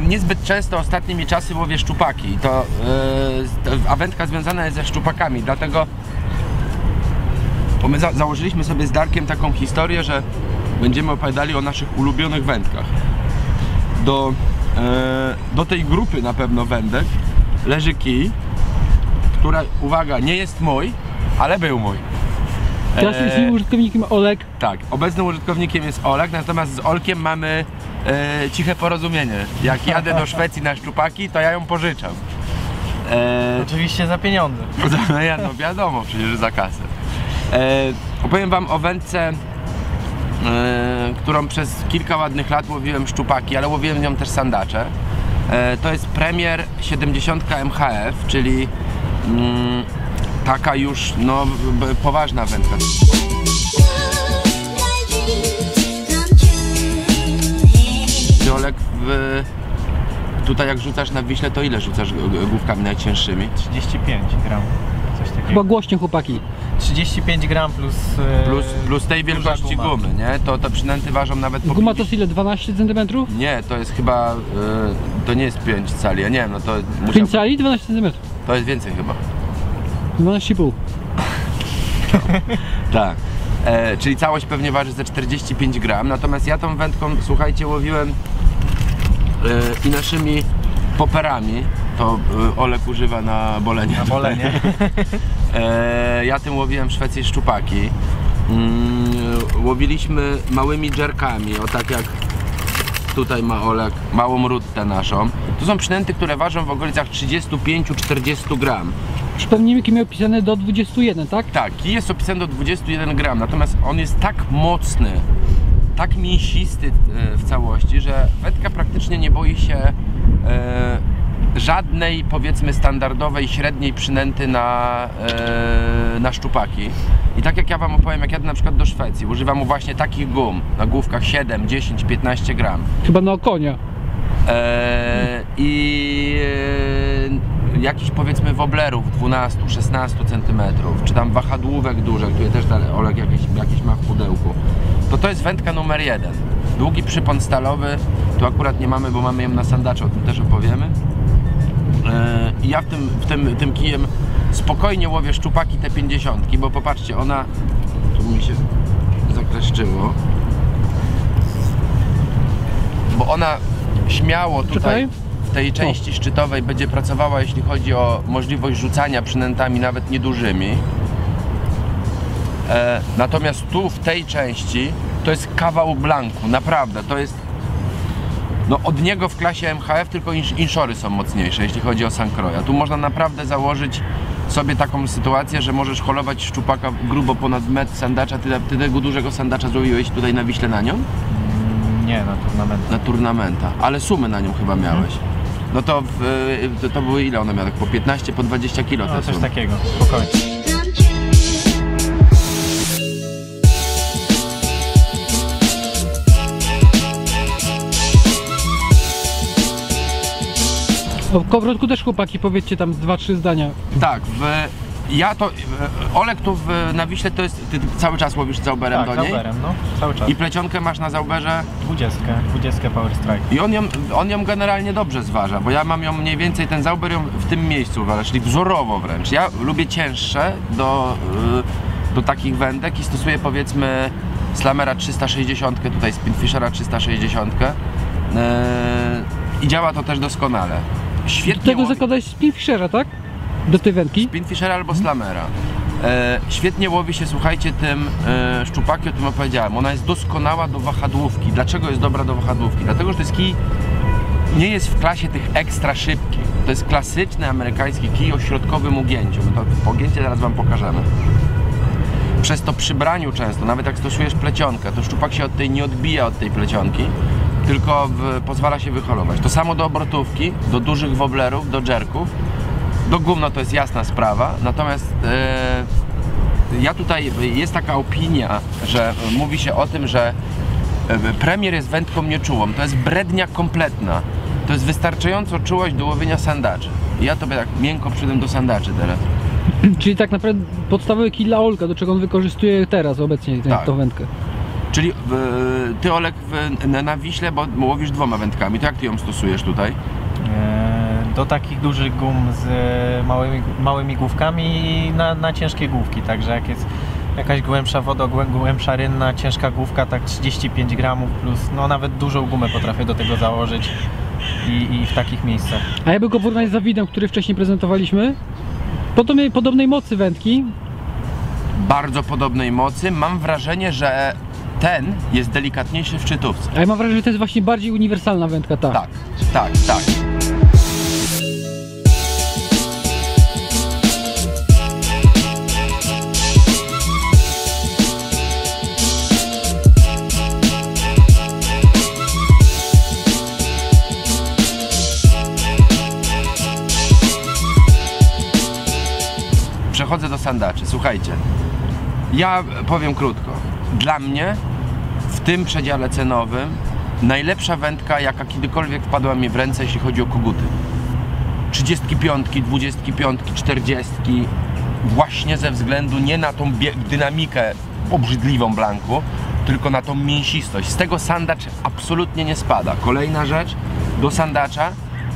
niezbyt często ostatnimi czasy łowię szczupaki. A wędka związana jest ze szczupakami, dlatego bo my założyliśmy sobie z Darkiem taką historię, że będziemy opowiadali o naszych ulubionych wędkach. Do tej grupy na pewno wędek leży kij, która, uwaga, nie jest mój, ale był mój. Teraz jest użytkownikiem Oleg. Tak, obecnym użytkownikiem jest Oleg, natomiast z Olkiem mamy ciche porozumienie. Jak jadę do Szwecji na szczupaki, to ja ją pożyczam. Oczywiście za pieniądze. No wiadomo, przecież za kasę. Opowiem wam o wędce, którą przez kilka ładnych lat łowiłem szczupaki, ale łowiłem nią też sandacze. To jest Premier 70 MHF, czyli taka już no, poważna wędka. Olek, tutaj jak rzucasz na Wiśle, to ile rzucasz główkami najcięższymi? 35 gram, coś takiego. Chyba głośnie, chłopaki. 35 gram plus tej wielkości gumy, nie? To przynęty ważą nawet po Guma to ile? 12 cm? Nie, to jest chyba, to nie jest 5 cali, ja nie wiem, no to... 5 cali? 12 cm. To jest więcej chyba. 12,5. Tak. Czyli całość pewnie waży ze 45 gram, natomiast ja tą wędką, słuchajcie, łowiłem i naszymi poperami, to Olek używa na bolenie. Na bolenie. Ja tym łowiłem w Szwecji szczupaki. Łowiliśmy małymi dżerkami, o tak jak tutaj ma Olek, małą ruttę naszą. To są przynęty, które ważą w okolicach 35-40 gram. Przypomnijmy, kij miał opisane do 21, tak? Tak, kij jest opisany do 21 gram, natomiast on jest tak mocny, tak mięsisty w całości, że wędka praktycznie nie boi się żadnej, powiedzmy, standardowej, średniej przynęty na szczupaki. I tak jak ja wam opowiem, jak jadę na przykład do Szwecji, używam właśnie takich gum na główkach 7, 10, 15 gram. Chyba na konia. Jakichś, powiedzmy, woblerów 12-16 cm, czy tam wahadłówek dużych, tutaj też Olek jakieś ma w pudełku. To jest wędka numer 1. Długi przypon stalowy, tu akurat nie mamy, bo mamy ją na sandaczu, o tym też opowiemy. I ja tym kijem spokojnie łowię szczupaki te 50, bo popatrzcie, ona, tu mi się zakleszczyło, bo ona śmiało tutaj w tej części szczytowej będzie pracowała, jeśli chodzi o możliwość rzucania przynętami nawet niedużymi. Natomiast tu w tej części to jest kawał blanku, naprawdę, to jest no od niego w klasie MHF tylko inszory są mocniejsze, jeśli chodzi o sankroja. Tu można naprawdę założyć sobie taką sytuację, że możesz holować szczupaka grubo ponad metr sandacza. Ty tego dużego sandacza złowiłeś tutaj na Wiśle na nią? Nie, na turnamenta. Na turnamenta, ale sumy na nią chyba miałeś. No to to były ile one miały? Po 15, po 20 kilo no, te coś sumy. takiego, spokojnie. O kołowrotku też, chłopaki, powiedzcie tam 2-3 zdania. Tak, Olek tu na Wiśle to jest, ty cały czas łowisz zauberem tak, do niej? zauberem, no, cały czas. I plecionkę masz na zauberze? 20 Power Strike. I on ją generalnie dobrze zważa, bo ja mam ją mniej więcej, ten zauber ją w tym miejscu uważa, czyli wzorowo wręcz. Ja lubię cięższe do takich wędek i stosuję, powiedzmy, Slammera 360, tutaj Spinfishera 360 i działa to też doskonale. Świetnie. Do tego zakładałeś Spinfishera, tak? Do tej wędki? Spinfishera albo Slammera. Świetnie łowi się, słuchajcie, tym szczupakiem, o tym opowiedziałem. Ona jest doskonała do wahadłówki. Dlaczego jest dobra do wahadłówki? Dlatego, że to jest kij, nie jest w klasie tych ekstra szybkich. To jest klasyczny amerykański kij o środkowym ugięciu. No to pogięcie zaraz wam pokażemy. Przez to przy braniu często, nawet jak stosujesz plecionkę, to szczupak się nie odbija od tej plecionki, tylko pozwala się wyholować. To samo do obrotówki, do dużych woblerów, do dżerków. Do gum, no to jest jasna sprawa, natomiast ja tutaj, jest taka opinia, że mówi się o tym, że Premier jest wędką nieczułą. To jest brednia kompletna. To jest wystarczająco czułość do łowienia sandaczy. I ja tobie tak miękko przyjdę do sandaczy teraz. Czyli tak naprawdę podstawowy kij dla Olka, do czego on wykorzystuje teraz obecnie tę wędkę. Czyli ty, Olek, na Wiśle, bo łowisz 2 wędkami, to jak ty ją stosujesz tutaj? Do takich dużych gum z małymi główkami i na ciężkie główki, także jak jest jakaś głębsza woda, głębsza rynna, ciężka główka, tak 35 gramów plus, no nawet dużą gumę potrafię do tego założyć i w takich miejscach. A jakby go porównać z Zawidem, który wcześniej prezentowaliśmy, podobnej mocy wędki. Bardzo podobnej mocy. Mam wrażenie, że ten jest delikatniejszy w szczytówce. A ja mam wrażenie, że to jest właśnie bardziej uniwersalna wędka, tak. Tak, tak, tak. Przechodzę do sandaczy. Słuchajcie, ja powiem krótko. Dla mnie w tym przedziale cenowym najlepsza wędka, jaka kiedykolwiek wpadła mi w ręce, jeśli chodzi o koguty. 35, 25, 40, właśnie ze względu nie na tą dynamikę obrzydliwą blanku, tylko na tą mięsistość. Z tego sandacz absolutnie nie spada. Kolejna rzecz, do sandacza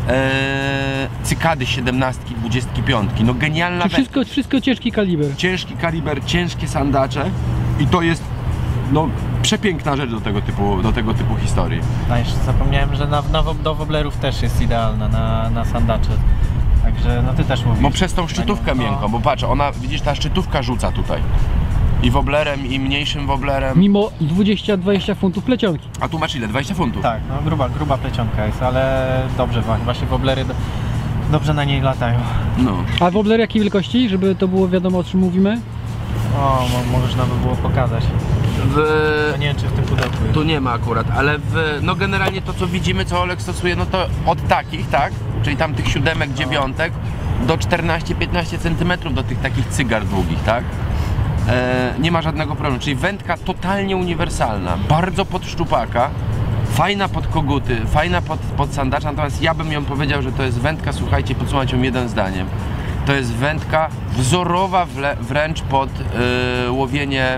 cykady 17, 25, no genialna wędka. Wszystko ciężki kaliber. Ciężki kaliber, ciężkie sandacze i to jest no przepiękna rzecz do tego typu historii. No jeszcze zapomniałem, że do woblerów też jest idealna na sandacze. Także no ty też mówisz. No przez tą szczytówkę miękką, bo patrz, ona, widzisz, ta szczytówka rzuca tutaj. I woblerem, i mniejszym woblerem. Mimo 20 funtów plecionki. A tu masz ile? 20 funtów? Tak, no gruba plecionka jest, ale dobrze właśnie woblery dobrze na niej latają. No. A wobler jakiej wielkości, żeby to było wiadomo, o czym mówimy? O, możesz nawet było pokazać. To nie wiem, czy w tym pudełku jest. Tu nie ma akurat, ale no generalnie to, co widzimy, co Olek stosuje, no to od takich, tak? Czyli tam tych 7, 9 do 14-15 cm do tych takich cygar długich, tak? Nie ma żadnego problemu, czyli wędka totalnie uniwersalna, bardzo pod szczupaka, fajna pod koguty, fajna pod sandacza, natomiast ja bym ją powiedział, że to jest wędka, słuchajcie, podsumować ją jednym zdaniem. To jest wędka wzorowa wręcz pod łowienie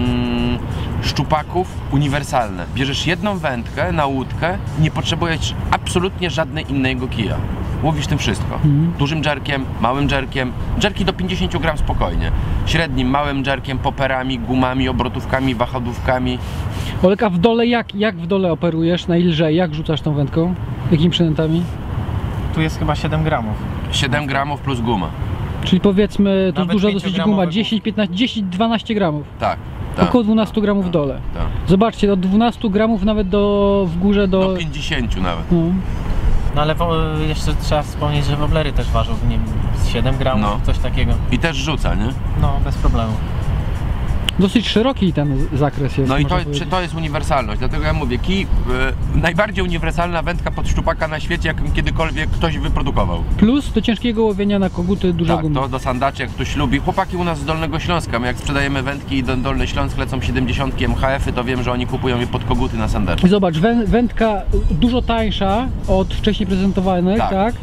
szczupaków, uniwersalne. Bierzesz jedną wędkę na łódkę, nie potrzebujesz absolutnie żadnej innego kija. Łowisz tym wszystko. Dużym dżerkiem, małym dżerkiem, dżerki do 50 gram spokojnie. Średnim, małym dżerkiem, poperami, gumami, obrotówkami, wahadłówkami. Olek, a w dole jak w dole operujesz? Na lżej? Jak rzucasz tą wędką? Jakimi przynętami? Tu jest chyba 7 gramów. 7 gramów plus guma. Czyli powiedzmy, to Nawet duża dosyć 5-gramowe guma, gumki. 10, 15, 10, 12 gramów. Tak. Tak. Około 12 gramów w dole. Tak. Zobaczcie, od 12 gramów nawet w górze do... Do 50 nawet. No. No ale jeszcze trzeba wspomnieć, że woblery też ważą, nie wiem, 7 gramów, No. coś takiego. I też rzuca, nie? No, bez problemu. Dosyć szeroki ten zakres jest. No i można powiedzieć. to jest uniwersalność, dlatego ja mówię, kij, najbardziej uniwersalna wędka pod szczupaka na świecie, jaką kiedykolwiek ktoś wyprodukował. Plus do ciężkiego łowienia na koguty duża Tak, guma. to do sandaczy, jak ktoś lubi. Chłopaki u nas z Dolnego Śląska, my jak sprzedajemy wędki i Dolny Śląsk lecą 70 MHF-y, to wiem, że oni kupują je pod koguty na sandacze. I zobacz, wędka dużo tańsza od wcześniej prezentowanych, tak?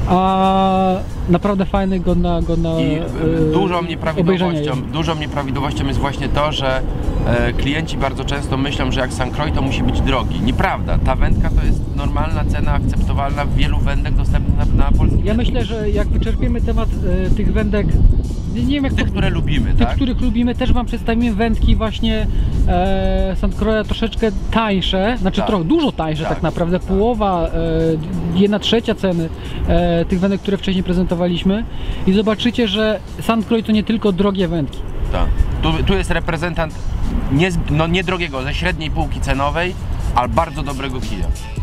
A naprawdę fajny, godna I obejrzenia jest. dużą nieprawidłowością jest właśnie to, że klienci bardzo często myślą, że jak Sankroy to musi być drogi. Nieprawda, ta wędka to jest normalna cena, akceptowalna w wielu wędek dostępnych na polskim Ja rynku. myślę, że jak wyczerpiemy temat tych wędek, nie wiem jak Tych, które lubimy, tych, tak? których lubimy, też wam przedstawimy wędki właśnie Sankroya troszeczkę tańsze, znaczy Tak. dużo tańsze tak naprawdę, połowa, 1/3 ceny tych wędek, które wcześniej prezentowaliśmy i zobaczycie, że Sankroy to nie tylko drogie wędki. Tak. Tu jest reprezentant niedrogiego, ze średniej półki cenowej, ale bardzo dobrego kija.